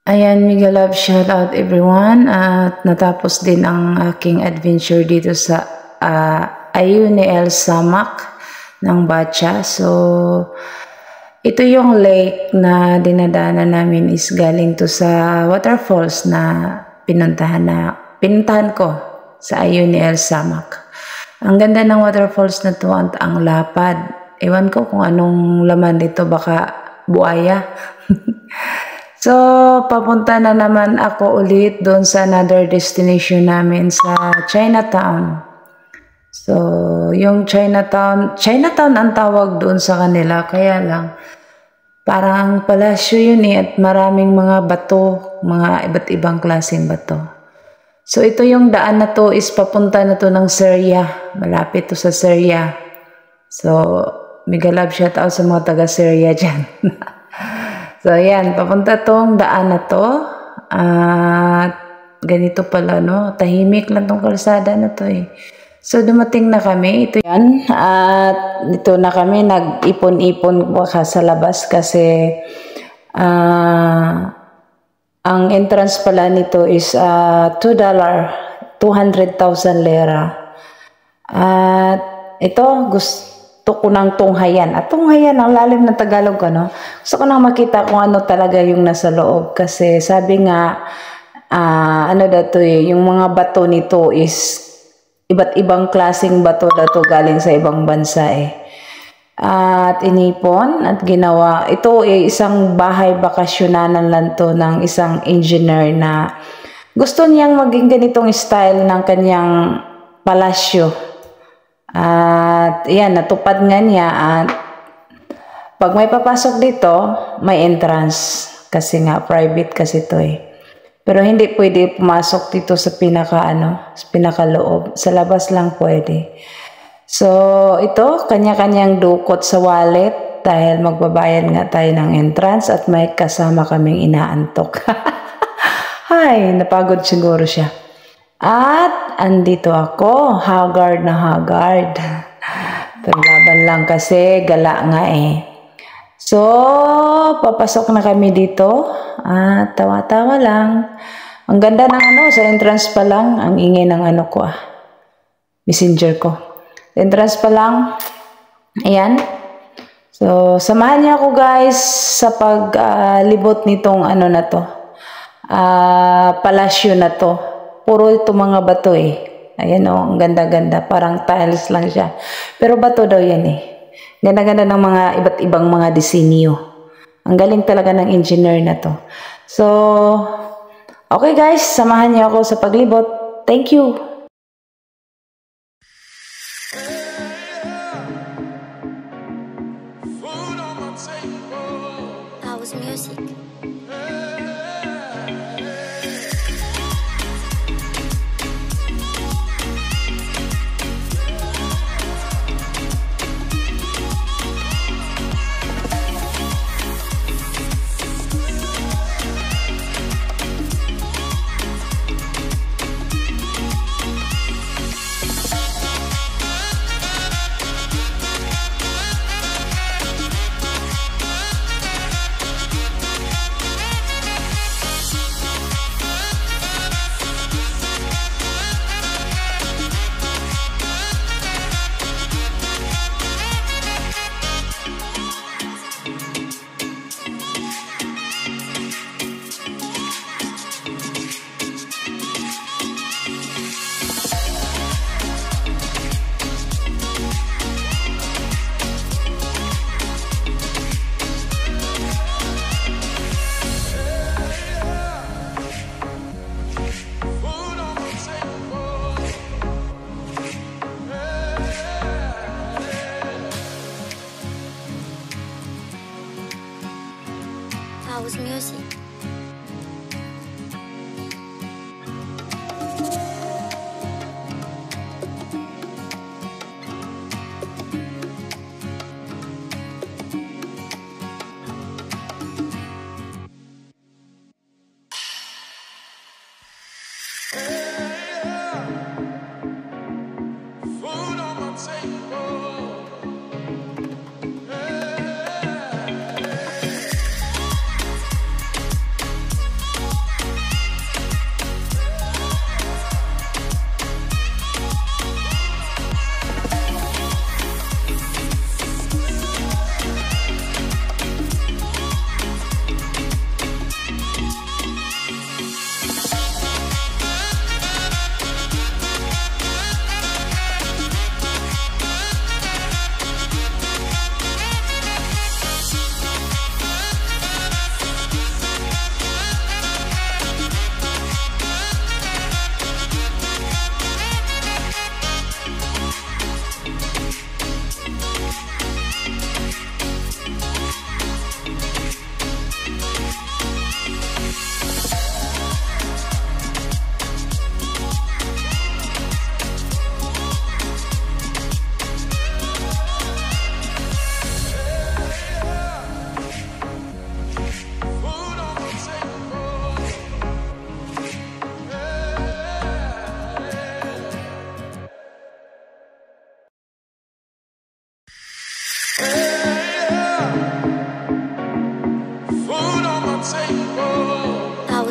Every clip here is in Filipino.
Ayan, mega love shout out everyone at natapos din ang aking adventure dito sa Ayuni El Samak ng Bacha. So, ito yung lake na dinadaanan namin is galing to sa waterfalls na pinuntahan ko sa Ayuni El Samak. Ang ganda ng waterfalls na to, ang lapad. Ewan ko kung anong laman dito, baka buaya. So, papunta na naman ako ulit doon sa another destination namin sa Chinatown. So, yung Chinatown ang tawag doon sa kanila, kaya lang parang palasyo yun at maraming mga bato, mga iba't ibang klaseng bato. So, ito yung daan na to is papunta na to ng Syria, malapit to sa Syria. So, mega love shout out sa mga taga Syria dyan. So, ayan, papunta tong daan na to. At ganito pala, no? Tahimik lang tong kalsada na to eh. So, dumating na kami. Ito yan. At dito na kami, nag-ipon-ipon baka sa labas kasi ang entrance pala nito is $2, 200,000 lira. At ito, gusto ko ng tunghayan. At tunghayan, ang lalim ng Tagalog ko, no? Gusto ko nang makita kung ano talaga yung nasa loob. Kasi sabi nga, ano daw to eh, yung mga bato nito is iba't ibang klaseng bato daw to galing sa ibang bansa eh. At inipon at ginawa. Ito eh, isang bahay bakasyonanan lang to ng isang engineer na gusto niyang maging ganitong style ng kanyang palasyo. At yan, natupad nga niya at pag may papasok dito, may entrance. Kasi nga, private kasi ito eh. Pero hindi pwede pumasok dito sa pinakaloob. Sa labas lang pwede. So, ito, kanya-kanyang dukot sa wallet dahil magbabayad nga tayo ng entrance at may kasama kaming inaantok. Ay, napagod siguro siya. At andito ako, haggard na haggard. Laban lang kasi, gala nga eh. So, papasok na kami dito. At tawa-tawa lang. Ang ganda ng sa entrance pa lang. Ang ingay ng ko messenger ko. Entrance pa lang. Ayan. So, samahan niyo ako guys sa paglibot nitong na to. Palasyo na to. Puro ito mga bato eh. Ayan o, ang ganda-ganda. Parang tiles lang siya. Pero bato daw yan eh. Ganda-ganda ng mga iba't ibang mga disenyo. Ang galing talaga ng engineer na to. So, okay guys, samahan niyo ako sa paglibot. Thank you! House music.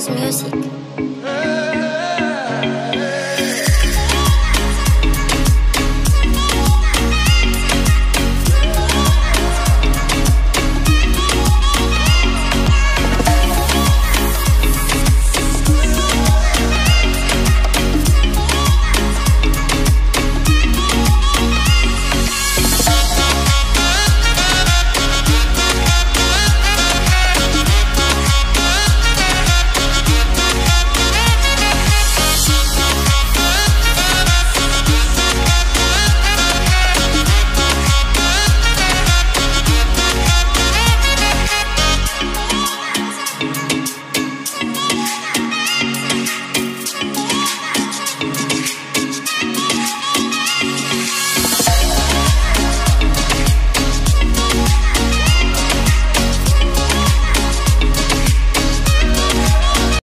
Music.